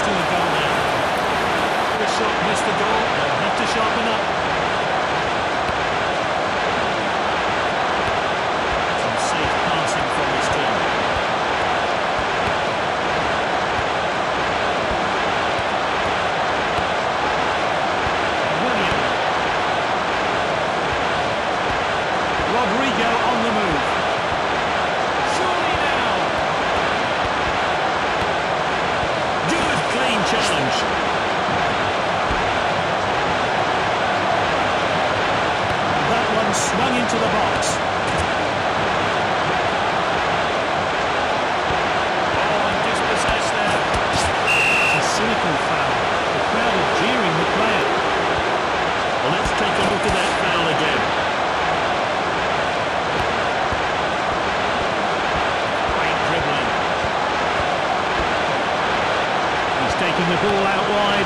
to a goal now. The shot missed the goal. They'll have to sharpen up. Some safe passing from his team. William. Rodrigo on the move. Surely now. Good clean challenge. That one swung into the box. Oh, and dispossessed there. It's a cynical foul. The crowd are jeering the player. Well, let's take a look at that foul again. Great dribbling. He's taking the ball out wide.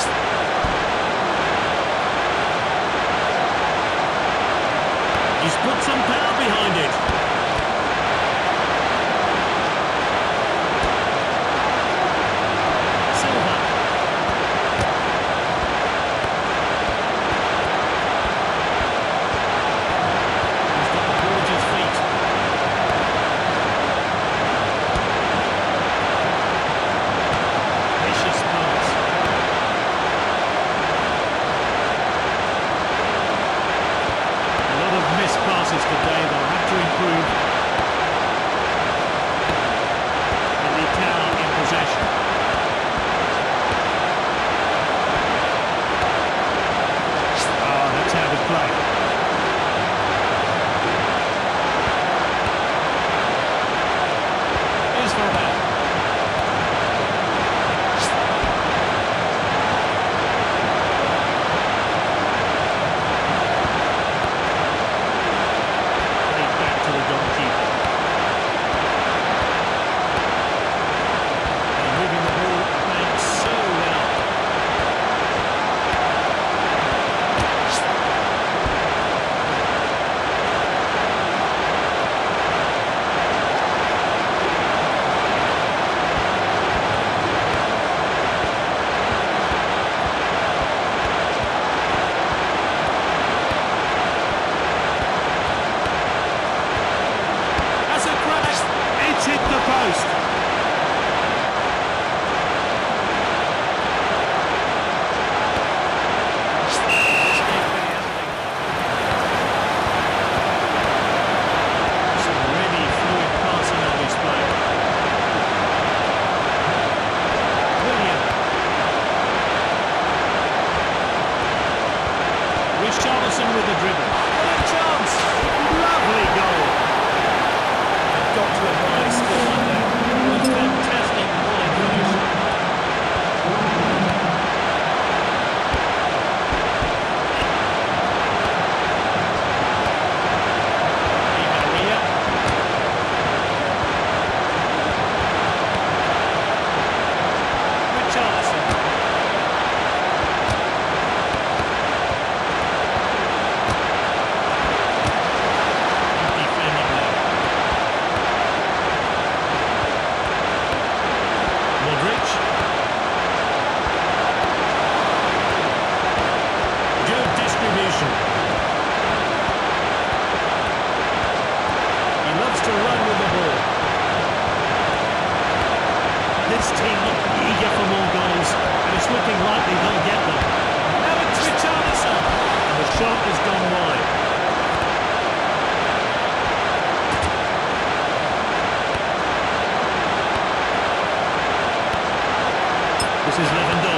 He's put some power behind it. Silva. He's got the ball at his feet. Vicious pass. A lot of missed passes today, they'll have to improve. Militao in possession. Oh, that's out of play. Here's Varane. Played back to the goalkeeper. They're moving the ball back so well. That's a crash. It's hit the post. Some really fluid passing on display. William. Richarlison with the dribble. What a chance! Lovely goal. I've got to admire skill on there. It was fantastic volley finish. Di Maria. Richarlison. Good defending there. Modric. Good distribution. He loves to run with the ball. This team look eager for more goals, and it's looking likely they'll get them. Now it's Richarlison, and the shot has gone wide. This is Lewandowski.